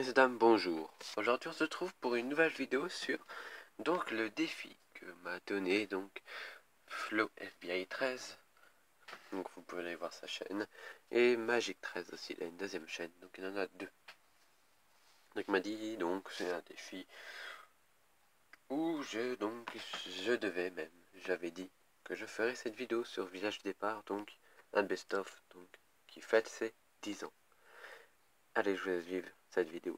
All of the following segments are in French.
Messieurs, dames, bonjour. Aujourd'hui on se trouve pour une nouvelle vidéo sur donc le défi que m'a donné donc Flow FBI 13. Donc vous pouvez aller voir sa chaîne. Et Magic 13 aussi, il a une deuxième chaîne, donc il en a deux. Donc il m'a dit donc c'est un défi où je devais même, j'avais dit que je ferais cette vidéo sur Village Départ, donc un best-of donc qui fête ses 10 ans. Allez, je vous laisse vivre cette vidéo.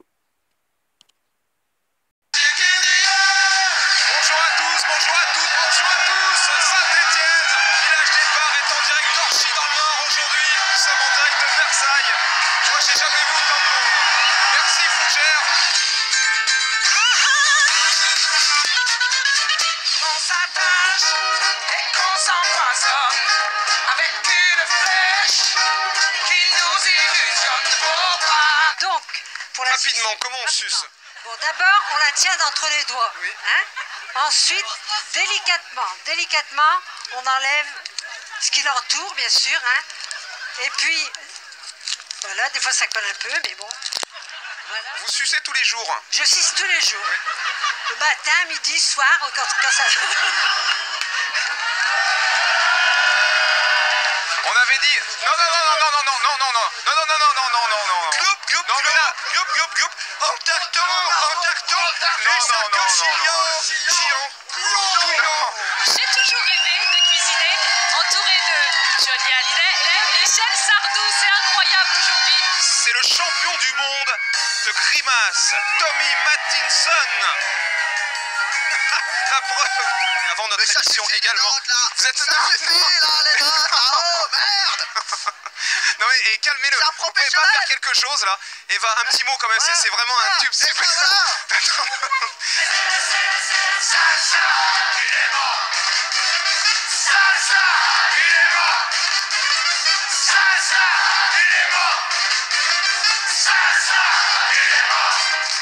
Saint-Étienne, Village Départ est en direct d'Orchy dans le Nord aujourd'hui. Nous sommes en direct de Versailles. Moi, j'ai jamais vu autant de monde. Merci Fougère. On s'attache et qu'on s'empoisonne avec une flèche qui nous illusionne vos bras. Donc, pour la Rapidement, comment on suce? Bon, d'abord, on la tient d'entre les doigts. Oui. Hein? Ensuite, délicatement, on enlève ce qui l'entoure, bien sûr. Hein? Et puis, voilà, des fois ça colle un peu, mais bon. Voilà. Vous sucez tous les jours? Je suce tous les jours. Oui. Le matin, midi, soir, quand ça... On avait dit non. Non mais là, youp. En tacton. Non. J'ai toujours rêvé de cuisiner entouré de Johnny Hallyday et de Michel Sardou. C'est incroyable aujourd'hui. C'est le champion du monde de grimace, Tommy Mattinson. La preuve, avant notre émission également. Vous êtes ça suffit là les gars. Oh merde. Non mais et calmez-le. C'est un Vous pouvez pas professionnel. faire quelque chose là. Eva, un petit mot quand même, c'est vraiment un tube super. Salsa, il est mort. Salsa, il est mort. Salsa, il est mort. Salsa, il est mort.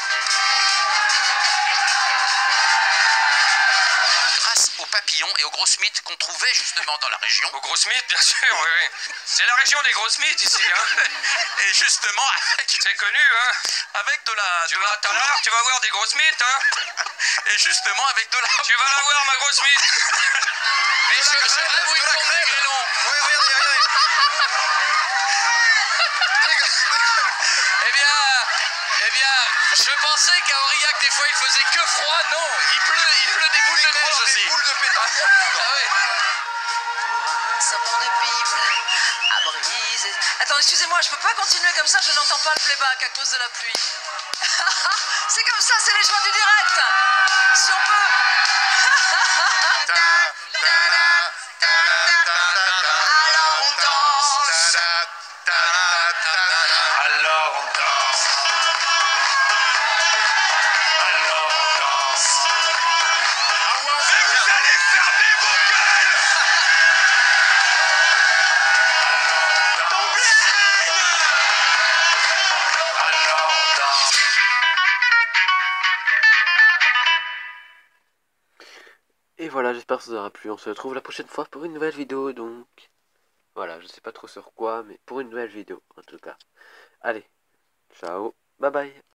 Grâce aux papillons et aux grosses mythes qu'on trouvait justement dans la région. Aux grosses mythes, bien sûr, oui. C'est la région des grosses mythes ici, hein. Et justement avec... C'est connu, hein. Avec de la... Tu vas voir des grosses mythes, hein. Et justement avec de la... Tu vas la voir, ma grosse mythe. Messieurs, de la je crème, rêve où de ils la font crème. des grêlons. Ouais, regardez. Eh bien, je pensais qu'à Aurillac, des fois, il faisait que froid. Non, il pleut des boules de neige aussi. Des boules de pétard. Ah ouais. Un sapin de pipe à briser. Attends, excusez-moi, je peux pas continuer comme ça, je n'entends pas le playback à cause de la pluie. C'est comme ça, c'est les joies du direct. Si on peut. Alors on danse. Alors on danse. Et vous allez fermer vos gueules. Alors on danse. Et voilà, j'espère que ça vous aura plu. On se retrouve la prochaine fois pour une nouvelle vidéo, donc... Voilà, je sais pas trop sur quoi, mais pour une nouvelle vidéo, en tout cas. Allez, ciao, bye bye.